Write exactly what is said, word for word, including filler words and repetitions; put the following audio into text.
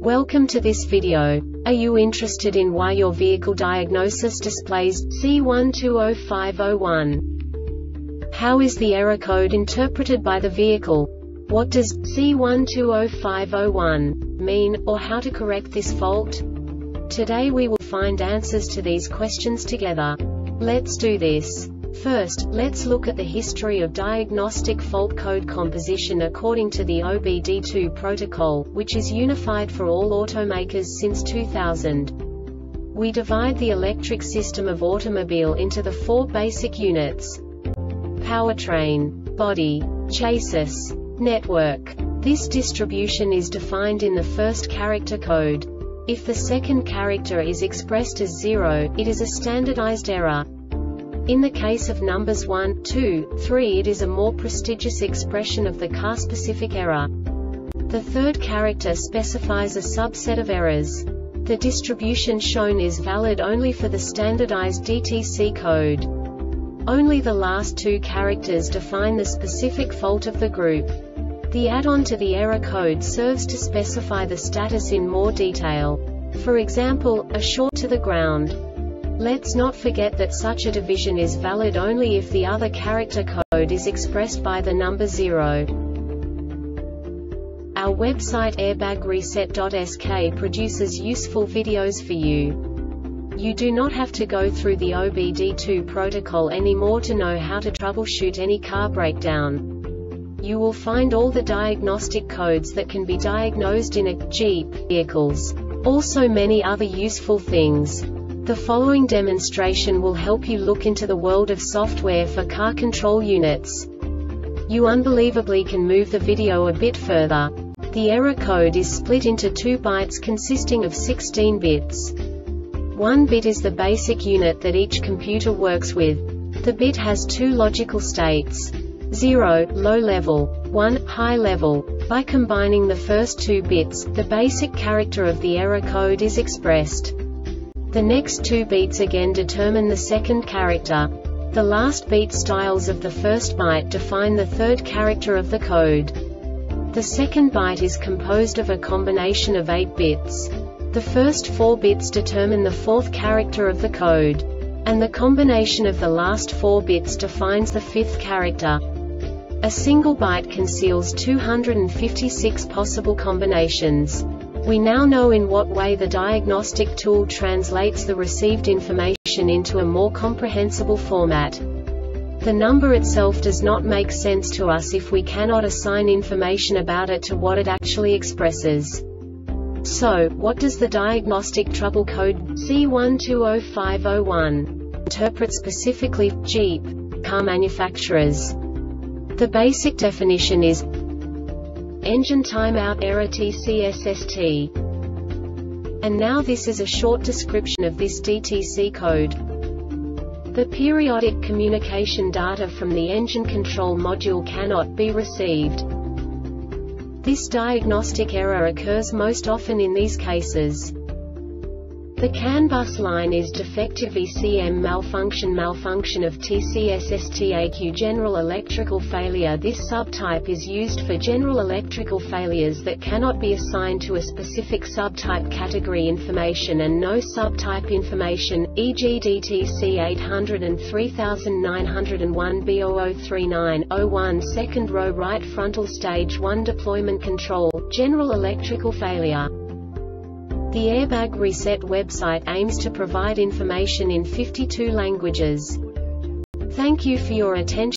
Welcome to this video. Are you interested in why your vehicle diagnosis displays C one two zero five zero one? How is the error code interpreted by the vehicle? What does C one two zero five zero one mean, or how to correct this fault? Today we will find answers to these questions together. Let's do this. First, let's look at the history of diagnostic fault code composition according to the O B D two protocol, which is unified for all automakers since two thousand. We divide the electric system of automobile into the four basic units: powertrain, body, chassis, network. This distribution is defined in the first character code. If the second character is expressed as zero, it is a standardized error. In the case of numbers one, two, three, it is a more prestigious expression of the car-specific error. The third character specifies a subset of errors. The distribution shown is valid only for the standardized D T C code. Only the last two characters define the specific fault of the group. The add-on to the error code serves to specify the status in more detail. For example, a short to the ground. Let's not forget that such a division is valid only if the other character code is expressed by the number zero. Our website airbag reset dot S K produces useful videos for you. You do not have to go through the O B D two protocol anymore to know how to troubleshoot any car breakdown. You will find all the diagnostic codes that can be diagnosed in a Jeep vehicles. Also many other useful things. The following demonstration will help you look into the world of software for car control units. You unbelievably can move the video a bit further. The error code is split into two bytes consisting of sixteen bits. One bit is the basic unit that each computer works with. The bit has two logical states: zero, low level, one, high level. By combining the first two bits, the basic character of the error code is expressed. The next two beats again determine the second character. The last beat styles of the first byte define the third character of the code. The second byte is composed of a combination of eight bits. The first four bits determine the fourth character of the code. And the combination of the last four bits defines the fifth character. A single byte conceals two hundred fifty-six possible combinations. We now know in what way the diagnostic tool translates the received information into a more comprehensible format. The number itself does not make sense to us if we cannot assign information about it to what it actually expresses. So, what does the diagnostic trouble code C one two zero five zero one interpret specifically for Jeep car manufacturers? The basic definition is engine timeout error T C S S T. And now this is a short description of this D T C code. The periodic communication data from the engine control module cannot be received. This diagnostic error occurs most often in these cases. The CAN bus line is defective. E C M malfunction. Malfunction of T C S S T. A Q general electrical failure. This subtype is used for general electrical failures that cannot be assigned to a specific subtype category information and no subtype information, for example D T C eight hundred three nine zero one B zero zero three nine zero one. Second row right frontal stage one deployment control, general electrical failure. The Airbag Reset website aims to provide information in fifty-two languages. Thank you for your attention.